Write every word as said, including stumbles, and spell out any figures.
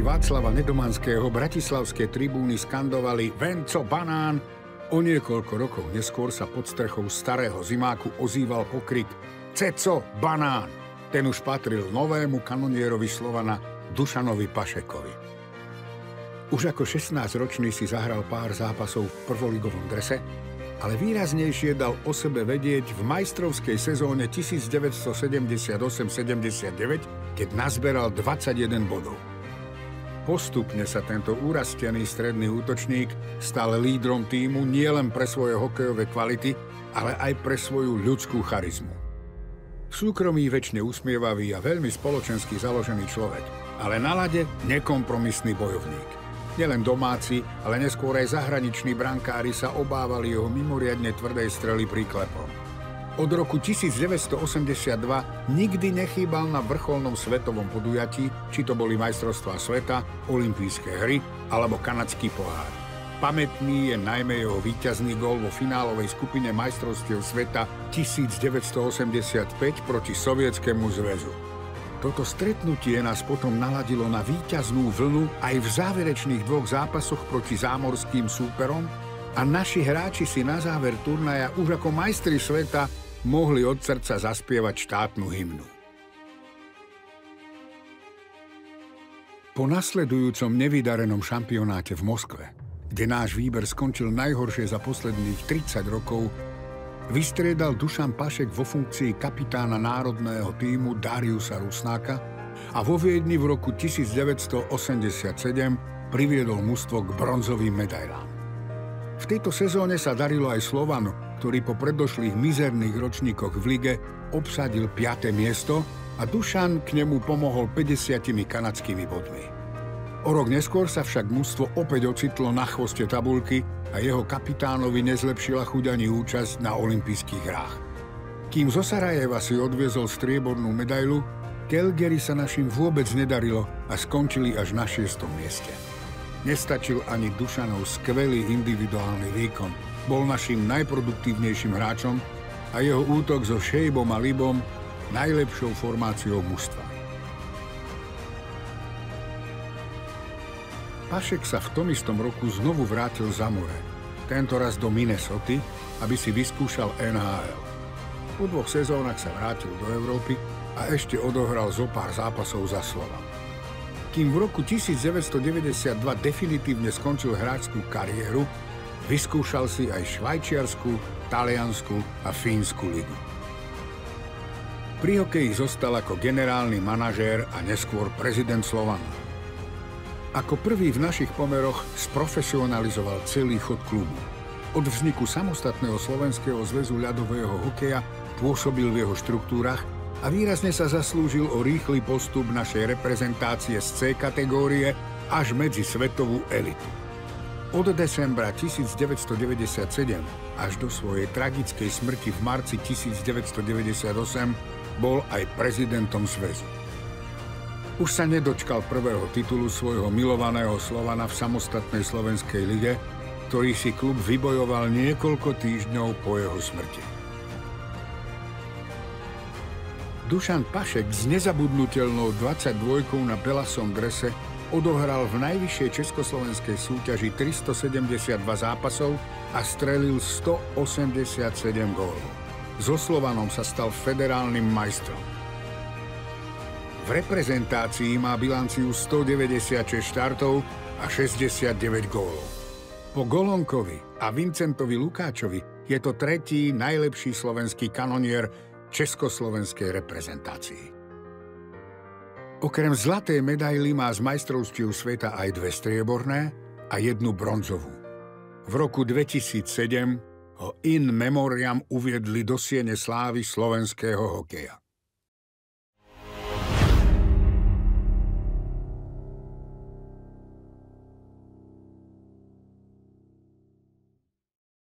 Václava Nedomanského bratislavské tribúny skandovali Venco Banán. O niekoľko rokov neskôr sa pod strechou starého zimáku ozýval pokrik Ceco Banán. Ten už patril novému kanonierovi Slovana Dušanovi Pašekovi. Už ako šestnásťročný si zahral pár zápasov v prvoligovom drese, ale výraznejšie dal o sebe vedieť v majstrovskej sezóne devätnásťsedemdesiatosem sedemdesiatdeväť, keď nazberal dvadsaťjeden bodov. Postupne sa tento urastený stredný útočník stal lídrom tímu nielen pre svoje hokejové kvality, ale aj pre svoju ľudskú charizmu. V súkromí väčšine usmievavý a veľmi spoločensky založený človek, ale na ľade nekompromisný bojovník. Nielen domáci, ale neskôr aj zahraniční brankári sa obávali jeho mimoriadne tvrdej strely príklepom. Od roku devätnásťstoosemdesiatdva nikdy nechýbal na vrcholnom svetovom podujatí, či to boli majstrovstvá sveta, olympijské hry alebo kanadský pohár. Pamätný je najmä jeho víťazný gól vo finálovej skupine majstrovstiev sveta devätnásťstoosemdesiatpäť proti Sovietskému zväzu. Toto stretnutie nás potom naladilo na víťaznú vlnu aj v záverečných dvoch zápasoch proti zámorským súperom a naši hráči si na záver turnaja už ako majstri sveta mohli od srdca zaspievať štátnu hymnu. Po nasledujúcom nevydarenom šampionáte v Moskve, kde náš výber skončil najhoršie za posledných tridsať rokov, vystriedal Dušan Pašek vo funkcii kapitána národného tímu Dariusa Rusnáka a vo Viedni v roku devätnásťstoosemdesiatsedem priviedol mužstvo k bronzovým medailám. V tejto sezóne sa darilo aj Slovanu, ktorý po predošlých mizerných ročníkoch v lige obsadil piate miesto a Dušan k nemu pomohol päťdesiatimi kanadskými bodmi. O rok neskôr sa však mužstvo opäť ocitlo na chvoste tabuľky a jeho kapitánovi nezlepšila chuť ani účasť na olympijských hrách. Kým zo Sarajeva si odviezol striebornú medailu, Calgary sa našim vôbec nedarilo a skončili až na šiestom mieste. Nestačil ani Dušanov skvelý individuálny výkon, bol našim najproduktívnejším hráčom a jeho útok so Šejbom a Libom najlepšou formáciou mužstva. Pašek sa v tom istom roku znovu vrátil za more, tentoraz do Minnesoty, aby si vyskúšal en há el. Po dvoch sezónach sa vrátil do Európy a ešte odohral zo pár zápasov za Slovan. Kým v roku devätnásťstodeväťdesiatdva definitívne skončil hráčskú kariéru, vyskúšal si aj švajčiarsku, taliansku a fínsku ligu. Pri hokeji zostal ako generálny manažér a neskôr prezident Slovanu. Ako prvý v našich pomeroch sprofesionalizoval celý chod klubu. Od vzniku samostatného Slovenského zväzu ľadového hokeja pôsobil v jeho štruktúrach a výrazne sa zaslúžil o rýchly postup našej reprezentácie z C kategórie až medzi svetovú elitu. Od decembra devätnásťstodeväťdesiatsedem až do svojej tragickej smrti v marci devätnásťstodeväťdesiatosem bol aj prezidentom zväzu. Už sa nedočkal prvého titulu svojho milovaného Slovana v samostatnej slovenskej lige, ktorý si klub vybojoval niekoľko týždňov po jeho smrti. Dušan Pašek s nezabudnutelnou dvadsaťdvojkou na belasom drese odohral v najvyššej československej súťaži tristosedemdesiatdva zápasov a strelil stoosemdesiatsedem gólov. So Slovanom sa stal federálnym majstrom. V reprezentácii má bilanciu stodeväťdesiatšesť štartov a šesťdesiatdeväť gólov. Po Golonkovi a Vincentovi Lukáčovi je to tretí najlepší slovenský kanonier československej reprezentácii. Okrem zlatej medaily má z majstrovstiev sveta aj dve strieborné a jednu bronzovú. V roku dvetisícsedem ho in memoriam uviedli do siene slávy slovenského hokeja.